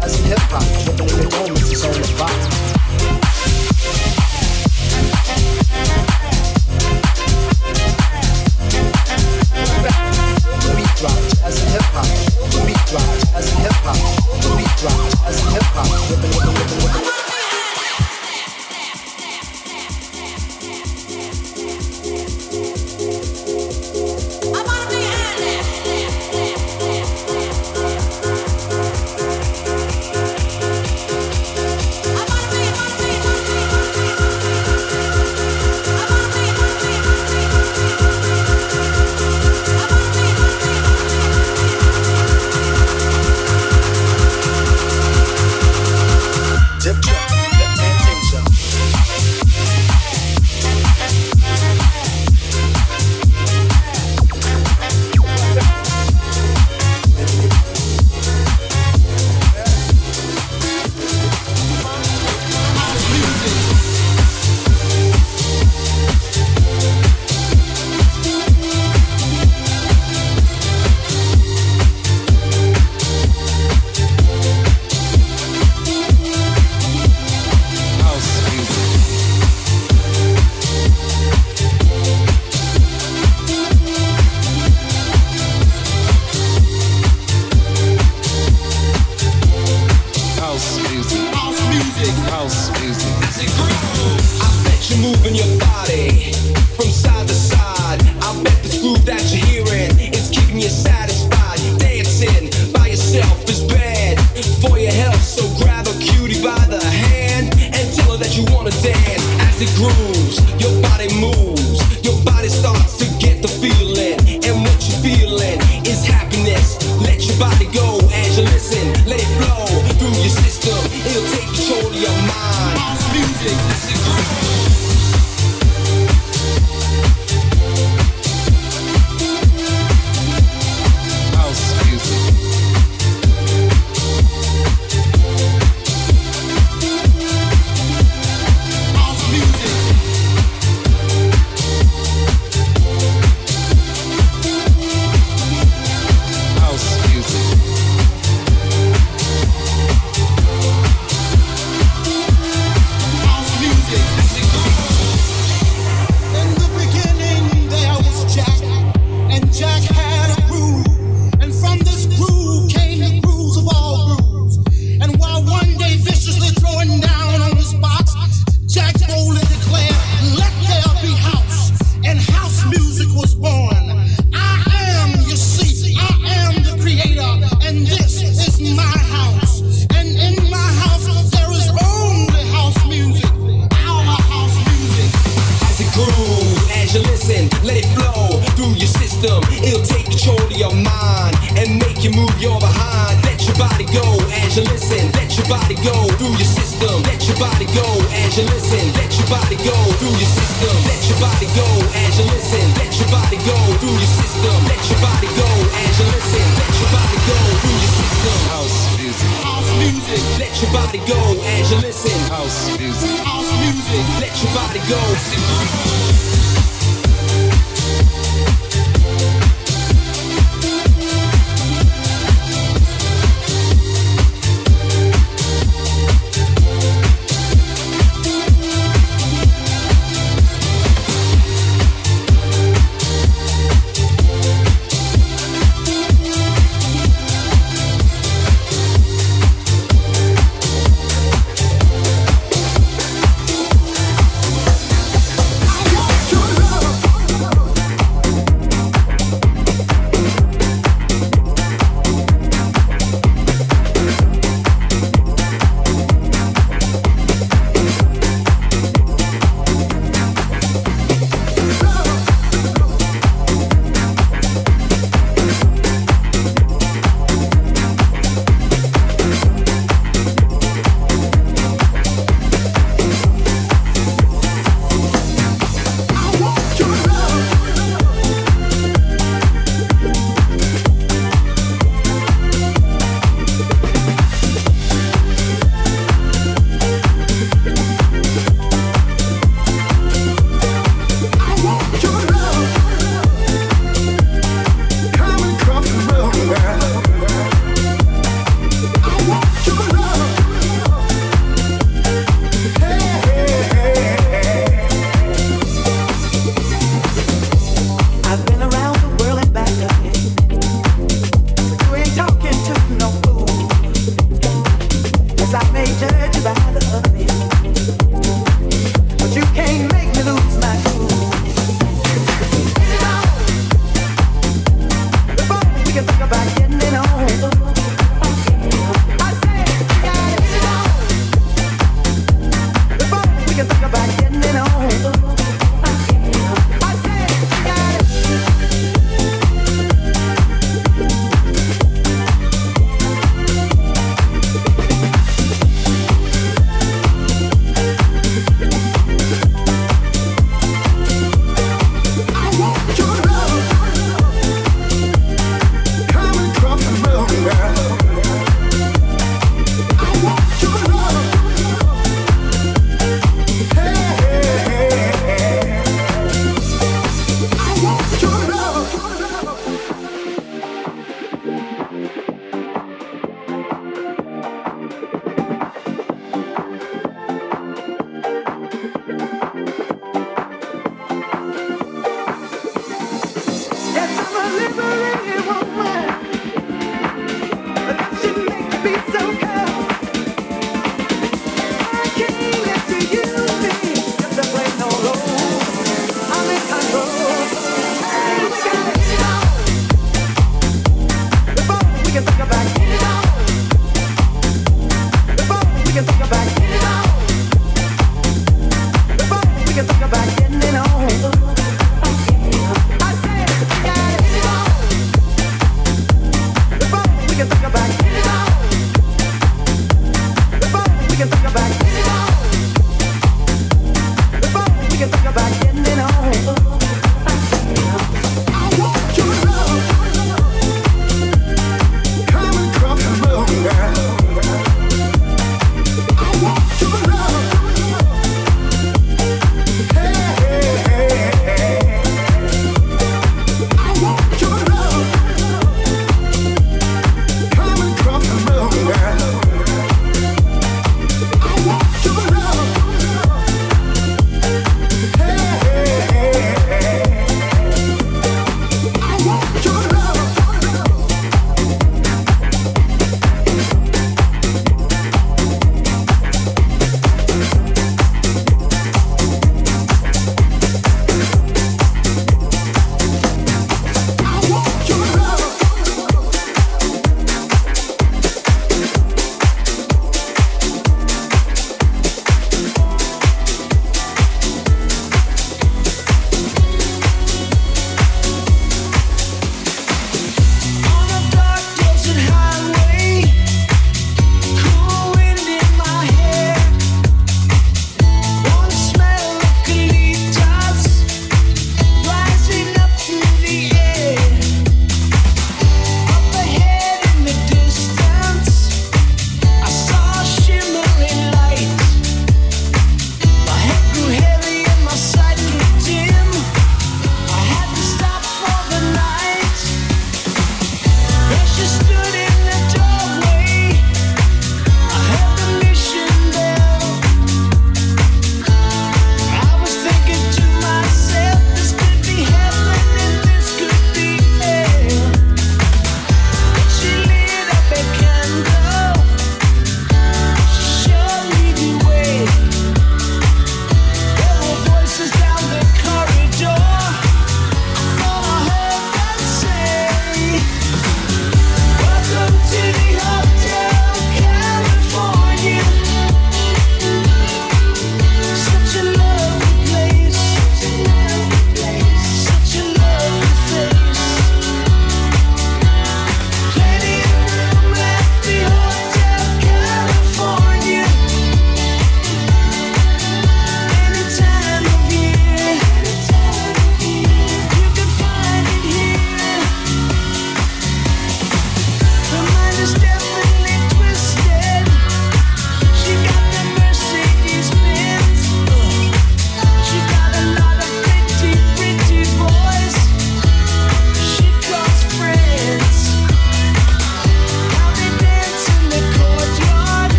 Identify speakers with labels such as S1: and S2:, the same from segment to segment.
S1: as in hip hop, dripping in your moments, it's on the rock. The beat drops as in hip hop. The beat drops as in hip hop. The beat drops as in hip hop, dripping.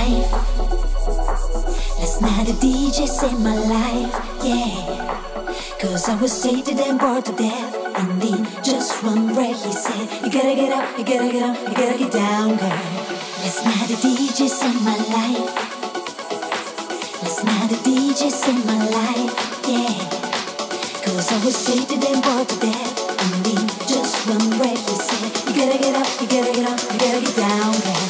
S2: life. Last night the DJ saved my life, yeah. Cause I was sated and bored to death. And in just one breath he said, you gotta get up, you gotta get up, you gotta get down, girl. Last night the DJ saved my life. Last night the DJ saved my life, yeah. Cause I was sated and bored to death. And in just one breath he said, you gotta get up, you gotta get up, you gotta get down, girl.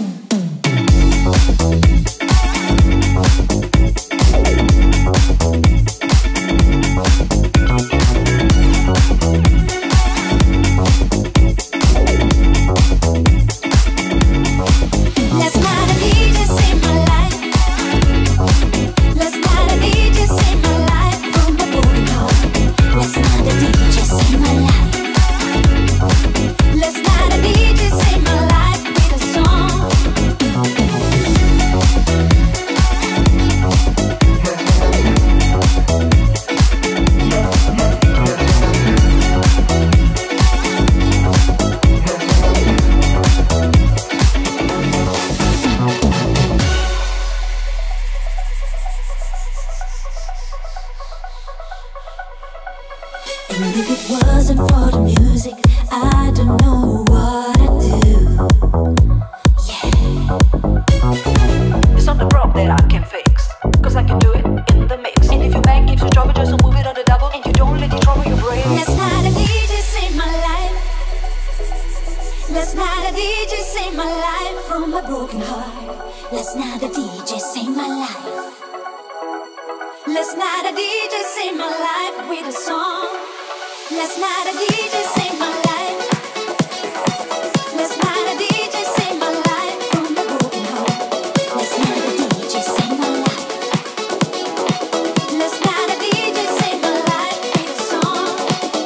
S2: And if it wasn't for the music, I don't know what I'd do. Yeah.
S3: It's not the problem that I can fix, cause I can do it in the mix. And if your man gives you trouble, just move it on the double. And you don't let it trouble your brain.
S2: Last night a DJ saved my life. Last night a DJ saved my life from a broken heart. Last night a DJ saved my life. Last night a DJ saved my life with a song. Last night a DJ saved my life. Last night a DJ saved my life from a broken heart. Last night a DJ saved my life. Last night a DJ saved my life with a song.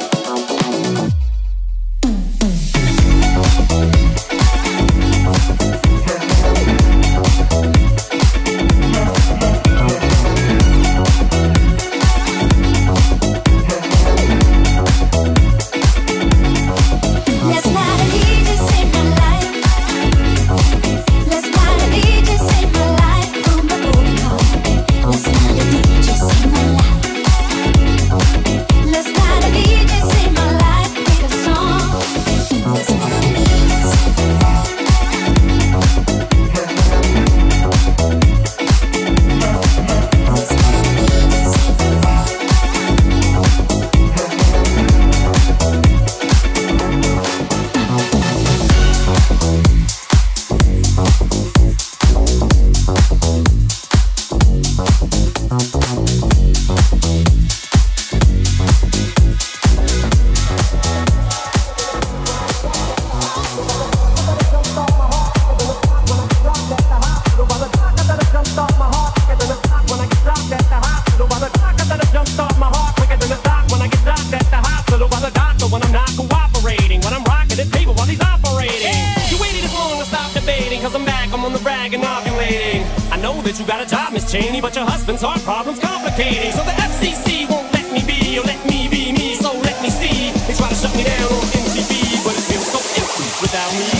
S4: But your husband's heart problem's complicating. So the FCC won't let me be, or let me be me. So let me see. They try to shut me down on MTV, but it feels so empty without me.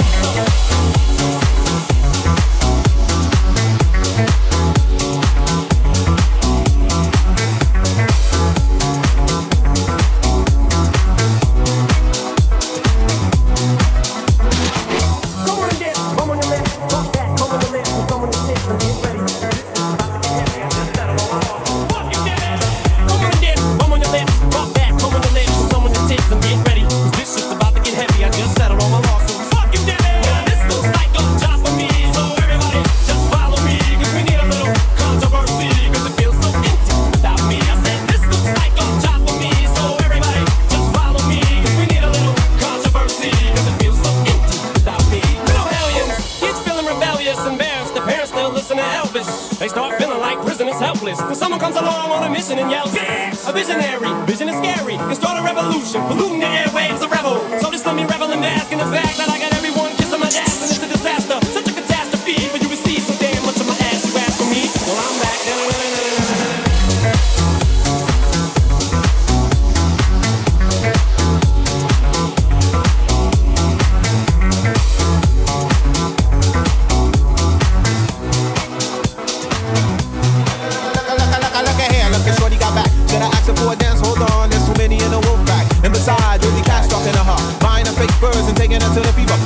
S4: They start feeling like prisoners helpless. When someone comes along on a mission and yells, a visionary, vision is scary. You start a revolution, polluting the airwaves, a rebel. So just let me revel in basking the fact that I got everyone kissing my ass and it's a disaster. Such a catastrophe, but you receive so damn much of my ass. You ask for me, well I'm back.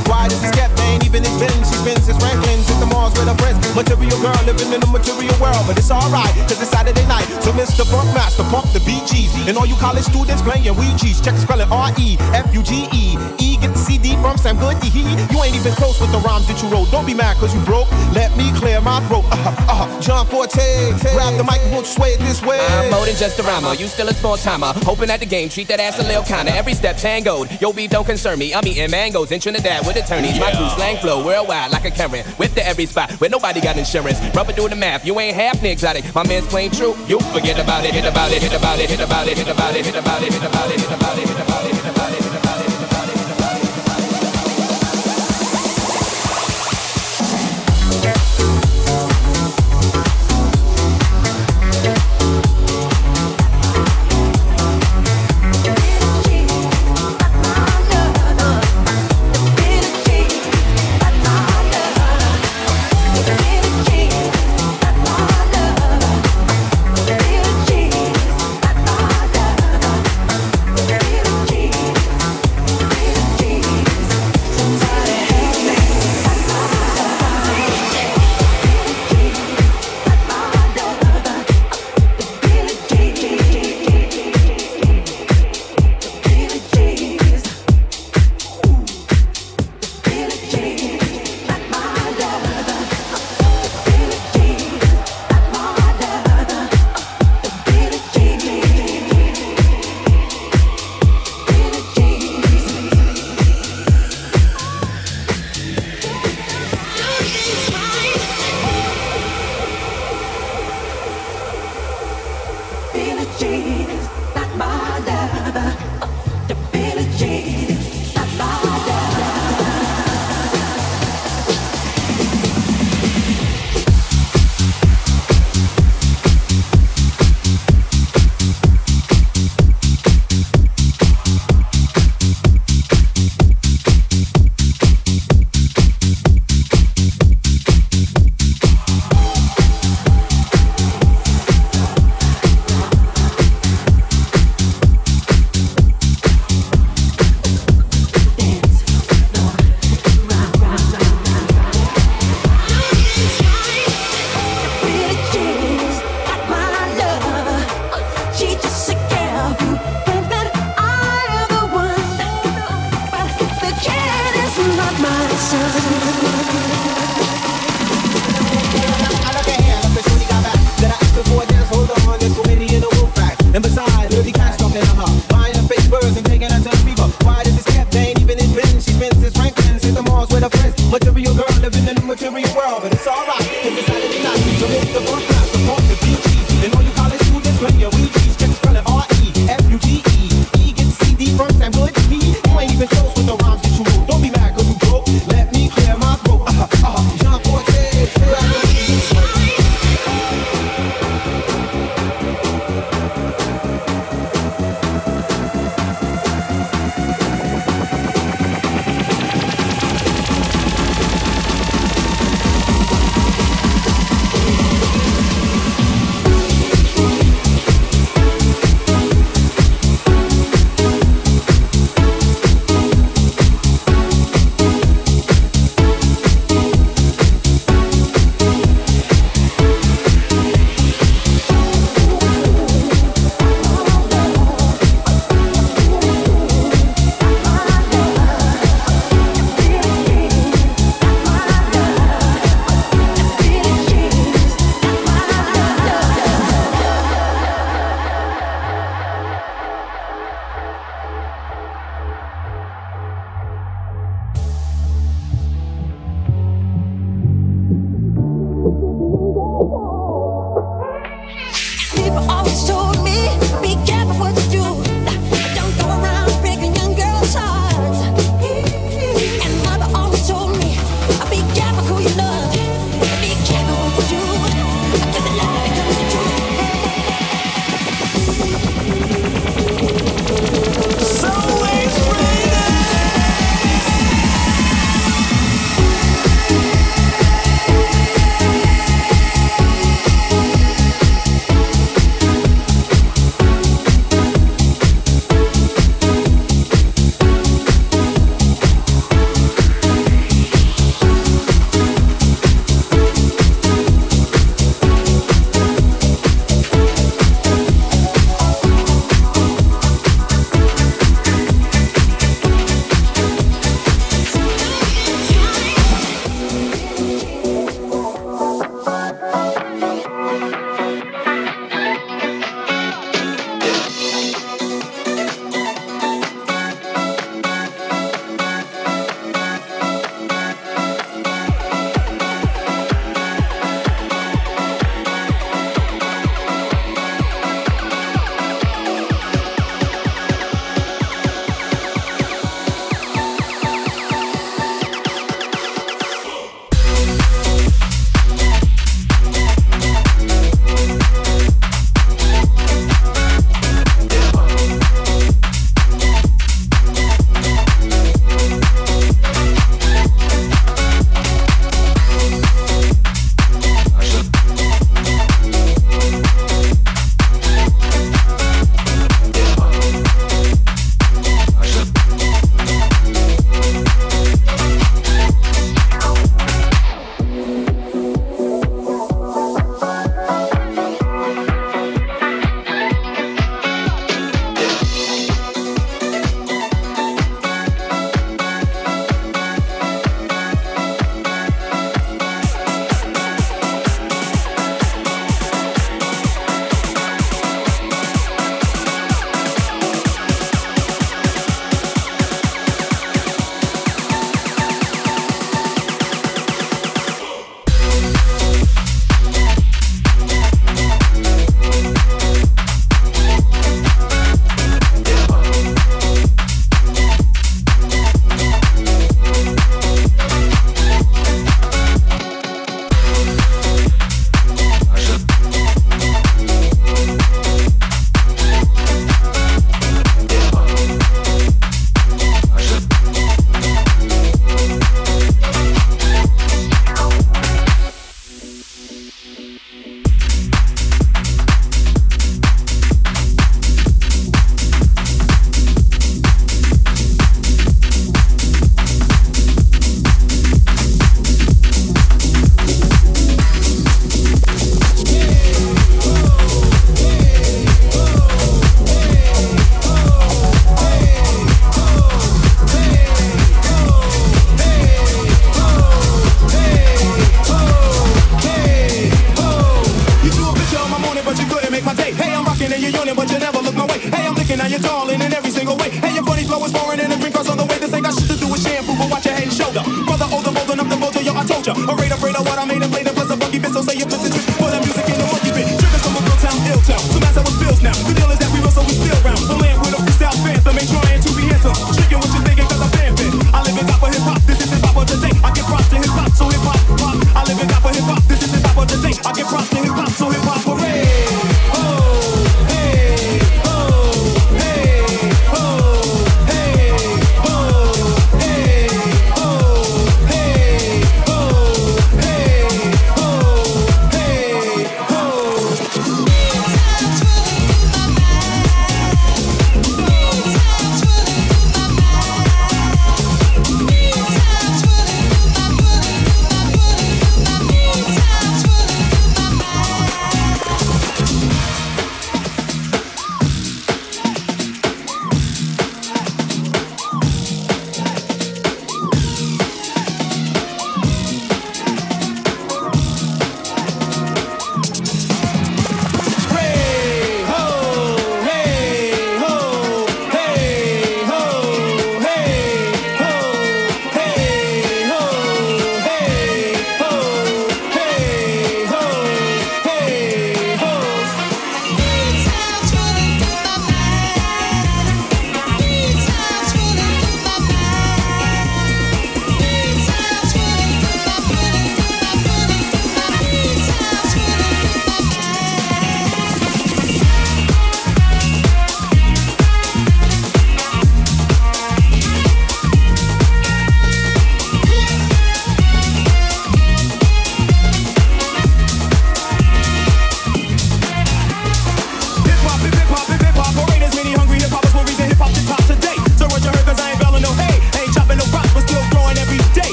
S5: Why does this cat ain't even his bin? She spins his Franklins at the malls with her friends. Material girl living in a material world, but it's alright, cause it's Saturday night. So Mr. Bunkmaster, pump the BGs. And all you college students playing Ouija's. Check the spelling R-E-F-U-G-E. E get the CD from Sam Goody. You ain't even close with the rhymes that you wrote. Don't be mad cause you broke. Let me clear my throat. John Forte, grab the mic, won't you sway it this way?
S6: I'm more than just a rhymer, you still a small timer. Hoping at the game, treat that ass a little kinda. Every step tangoed, yo beef don't concern me. I'm eating mangoes in Trinidad with attorneys. My crew slang flow worldwide like a Karen. Whip to every spot where nobody got insurance. Rubber do the math, you ain't half the exotic. My man's plain true, you forget about it, hit about it, hit about it, hit about it, hit about it, hit about it, hit about it, hit about it, hit about it, hit about it, hit about it.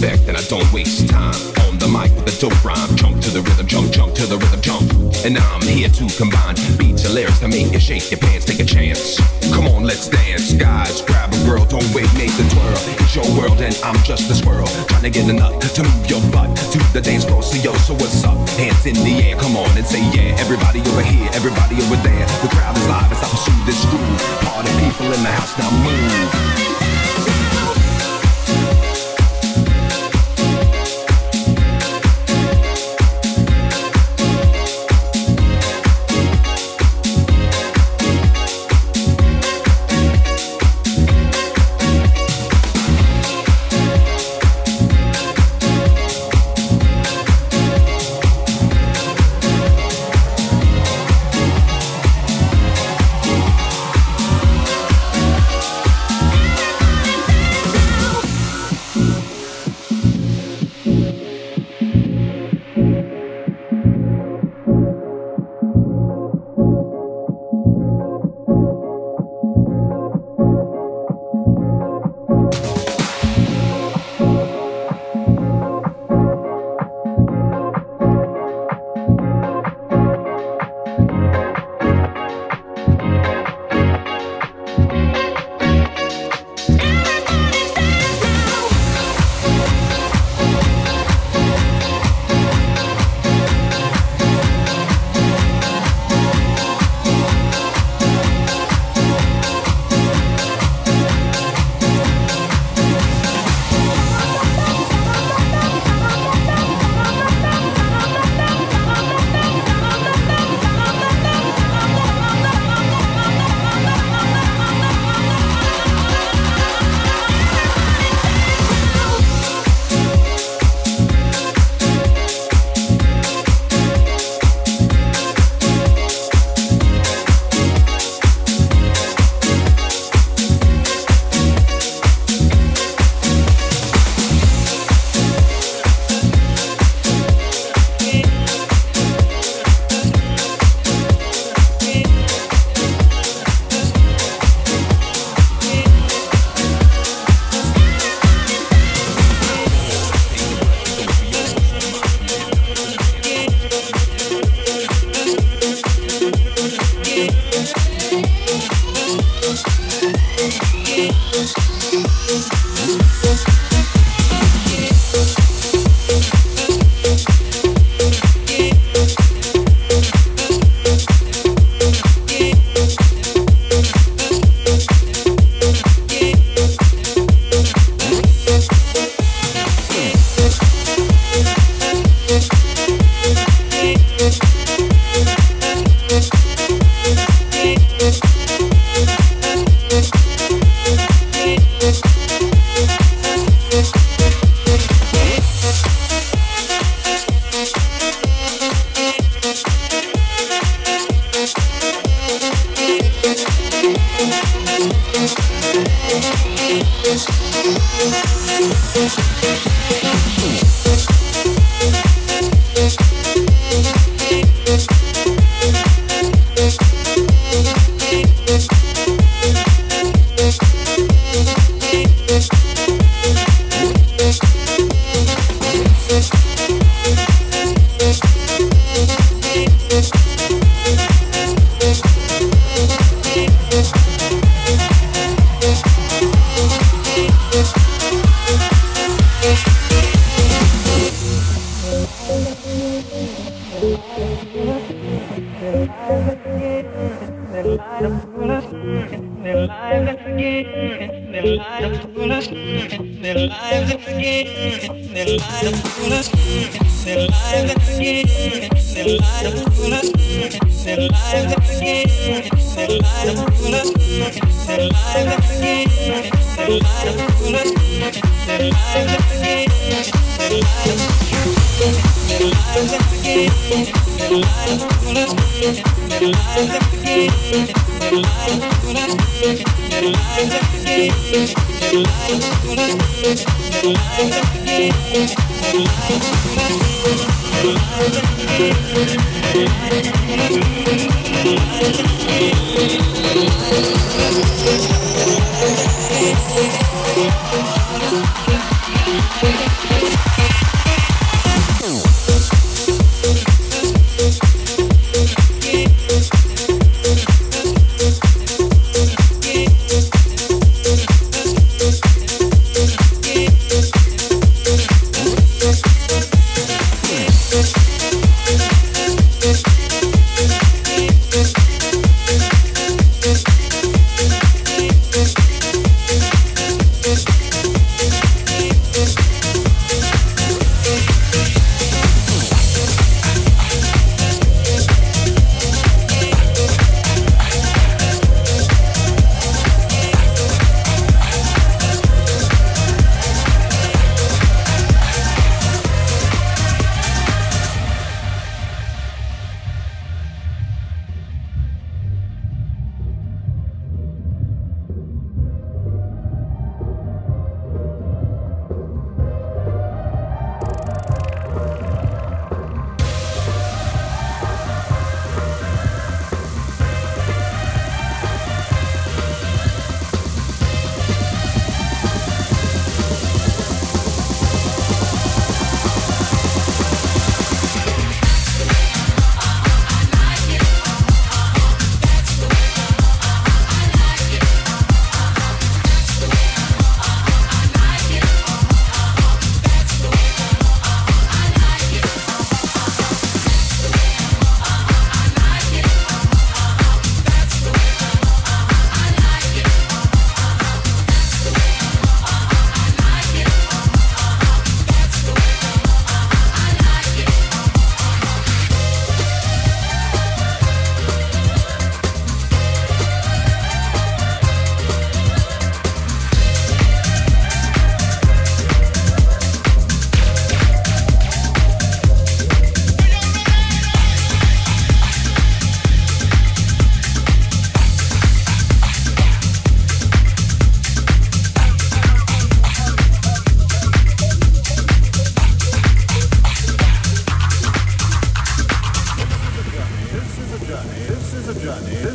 S7: respect and I don't waste time. On the mic with a dope rhyme, jump to the rhythm, jump, jump to the rhythm, jump. And I'm here to combine beats and lyrics to make you shake your pants, take a chance. Come on, let's dance, guys, grab a girl, don't wait, make the twirl. It's your world and I'm just a squirrel, trying to get a nut to move your butt to the dance floor. So yo, so what's up? Hands in the air, come on and say yeah. Everybody over here, everybody over there. The crowd is live as I pursue this groove. Party people in the house, now move.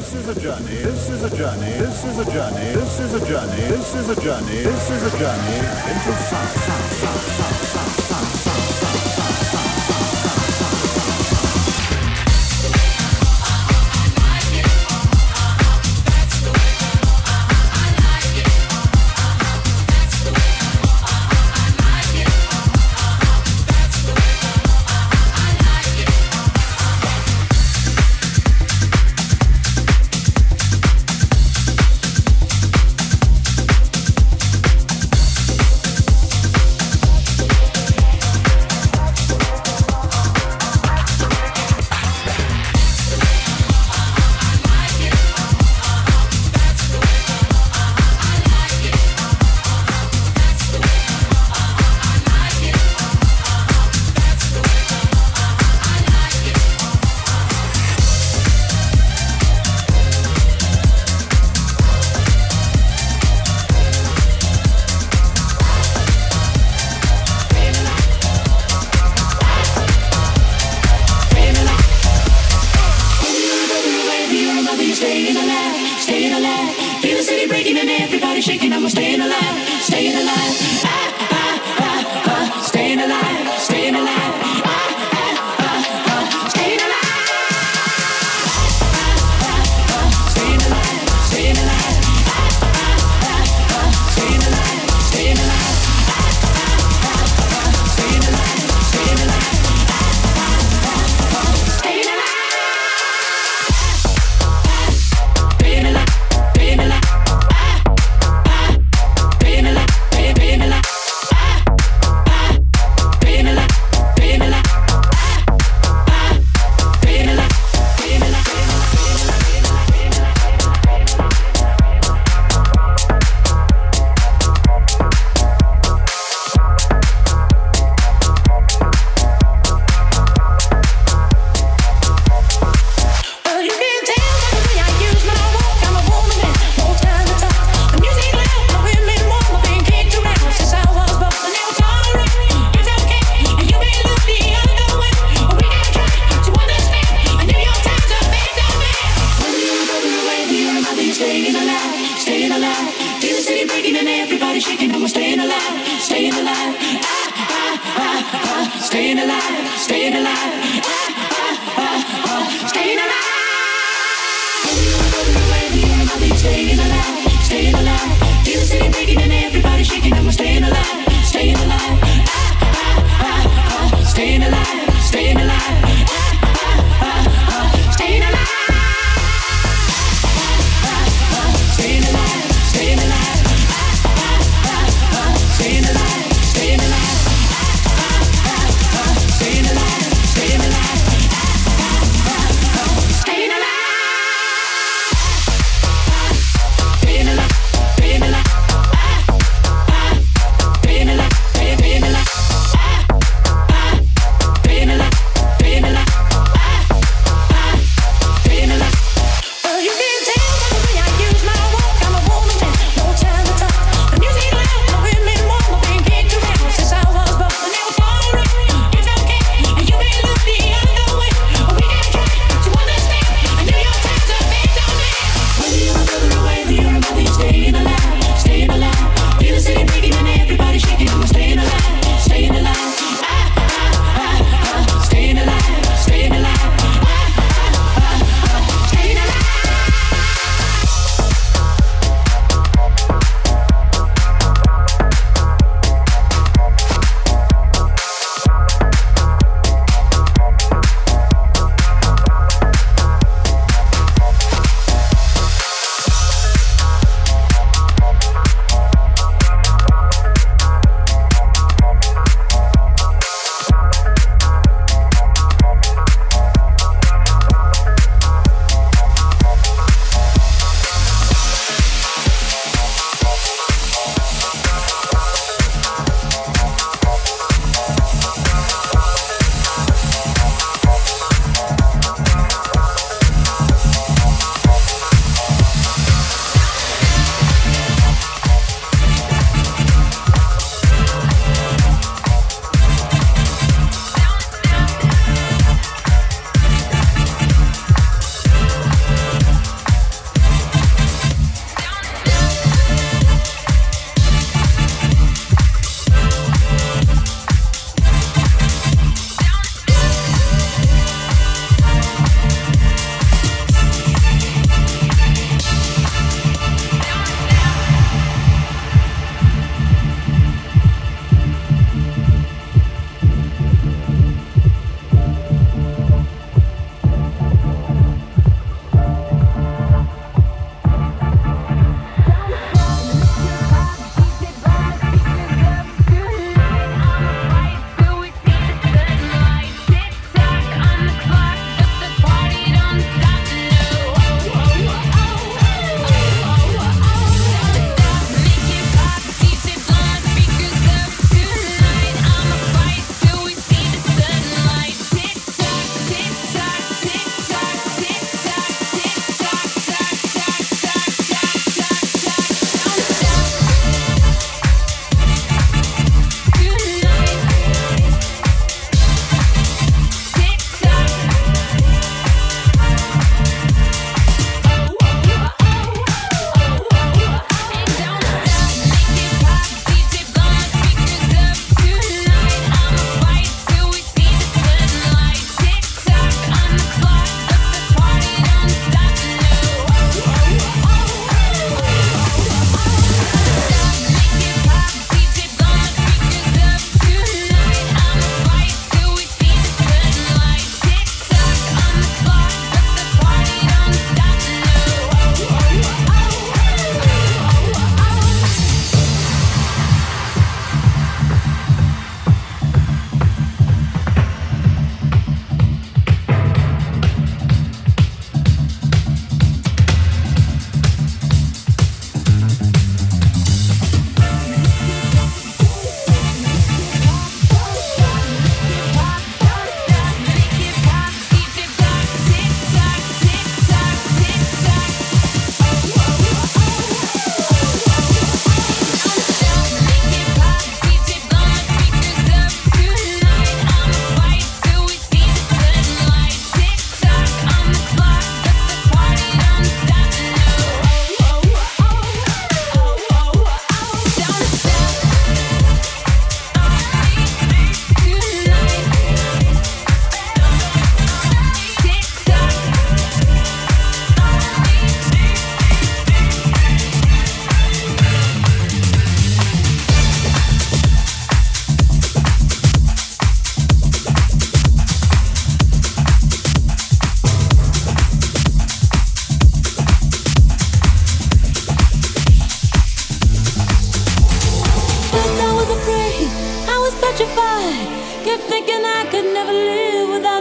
S8: This is a journey. This is a journey. This is a journey. This is a journey. This is a journey. This is a journey into sound.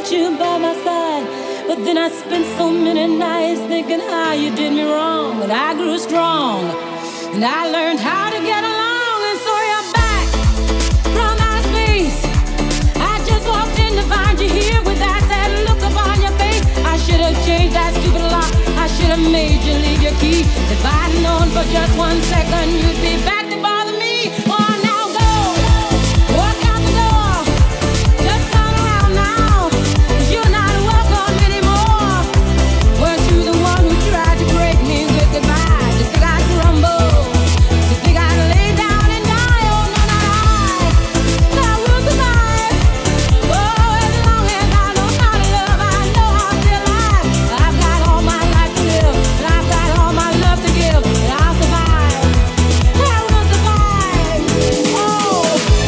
S2: without you by my side. But then I spent so many nights thinking how you did me wrong. But I grew strong, and I learned how to get along. And so you're back from outer space. I just walked in to find you here with that sad look upon your face. I should have changed that stupid lock. I should have made you leave your key. If I'd known for just 1 second you'd be back to bother me. Oh, now go, walk out the door. Just turn around now, 'cause you're not welcome anymore. Weren't you the one who tried to break me with goodbye? You think I'd crumble? You think I'd lay down and die? Oh, no, not I will survive. Oh, as long as I know how to love, I know I'll still alive. I've got all my life to live, and I've got all my love to give, and I'll survive. I will survive. Oh.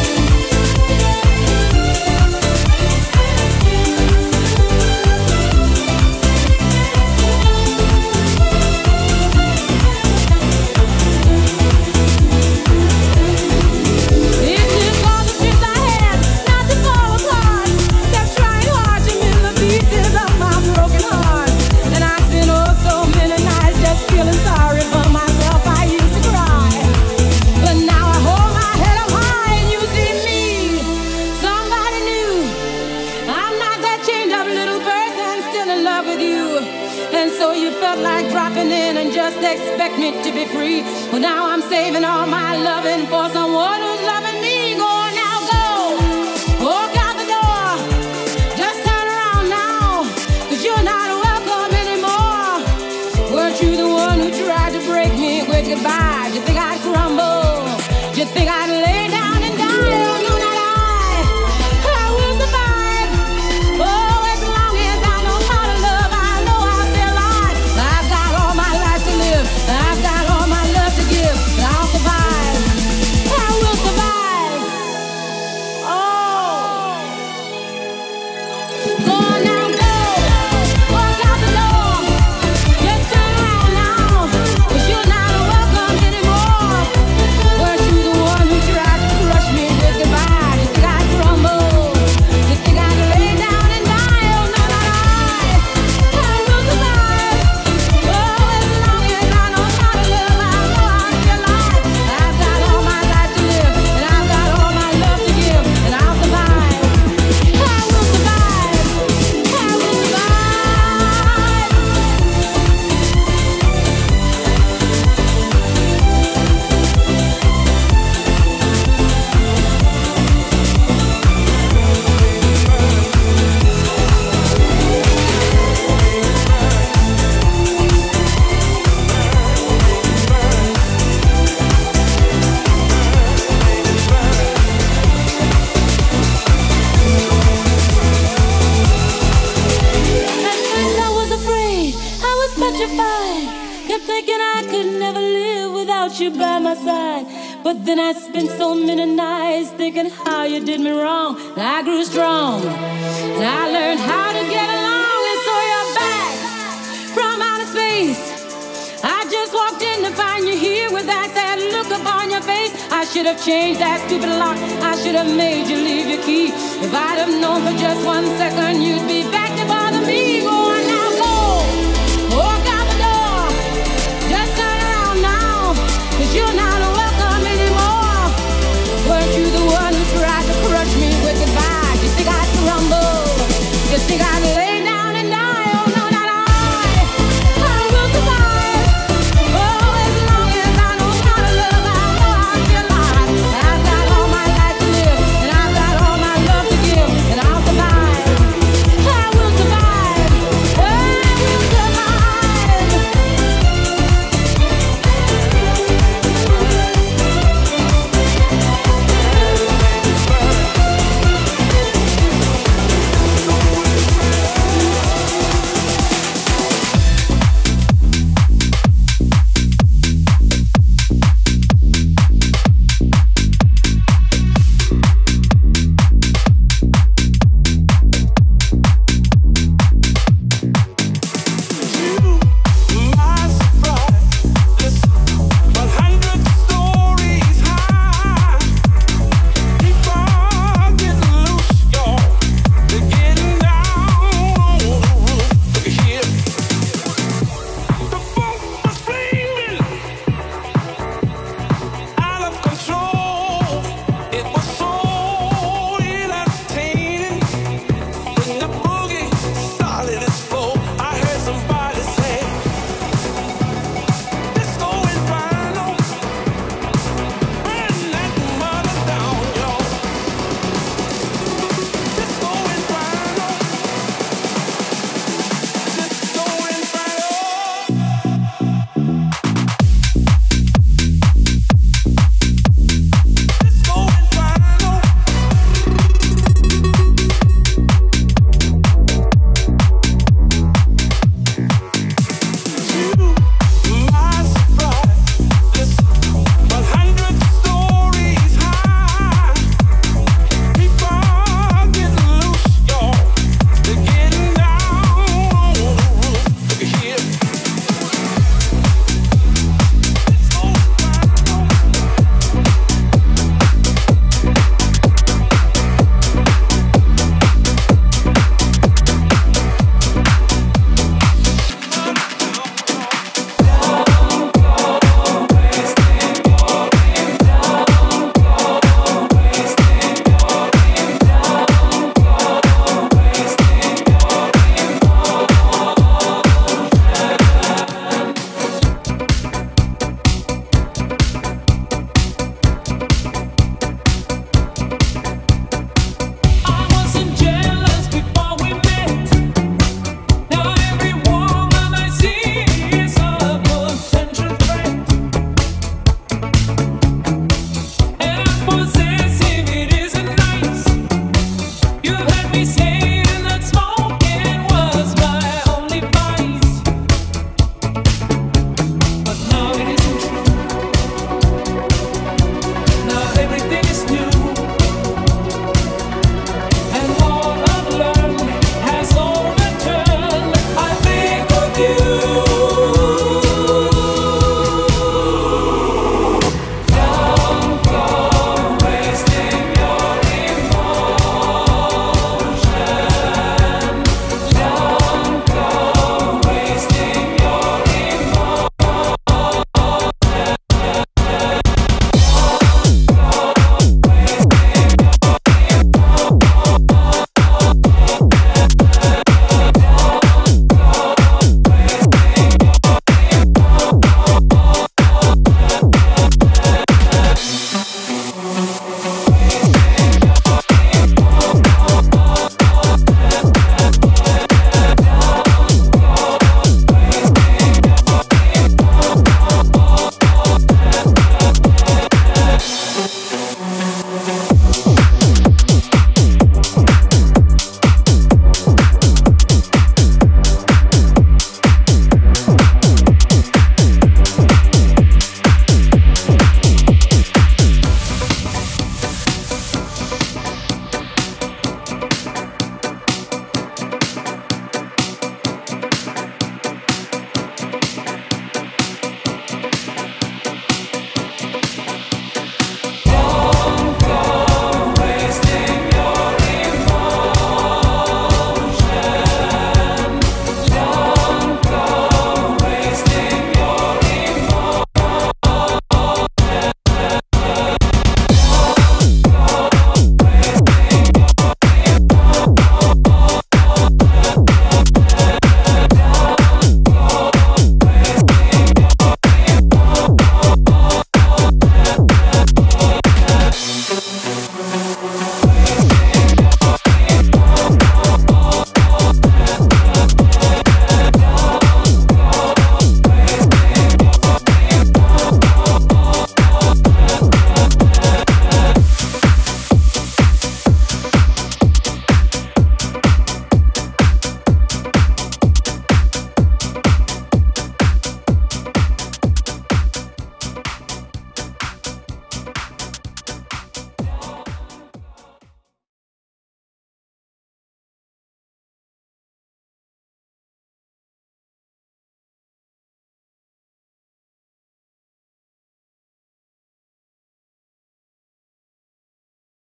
S2: It took all the strength I had not to fall apart. Kept trying hard to mend the pieces of my broken heart. And I spent so many nights just feeling sorry for myself. I used to cry, but now I hold my head up high and you see me, somebody new. I'm not that chained up little person still in love with you. And so you felt like dropping in and just expect me to be free. Well, now I'm saving all my loving for someone who's loving me. Go on now, go, walk out the door. Just turn around now, 'cause you're not welcome anymore. Weren't you the one who tried to break me with goodbye? You think I'd crumble? You think I'd lay down and die? Oh, no, not I will survive. Oh, as long as I know how to love, I know I'll stay alive. I've got all my life to live, I've got all my love to give, and I'll survive. I will survive. Oh, go on now, go, walk out the door. Just turn around now, 'cause you're not welcome anymore. Weren't you the one who tried to crush me with goodbye? You think I'd crumble? You think I'd lay down and die? Oh, no, not I will survive. Oh, as long as I know how to love, I know I'll be alive. I've got all my life to live, and I've got all my love to give, and I'll survive. I will survive. I will survive. At first I was afraid, I was petrified. Kept thinking I could never live without you by my side. But then I spent so many nights thinking how you did me wrong. And I grew strong, and I learned how to get along. And so you're back from outer space. I just walked in to find you here with that sad look upon your face. I should have changed that stupid lock. I should have made you leave your key. If I'd have known for just 1 second you'd be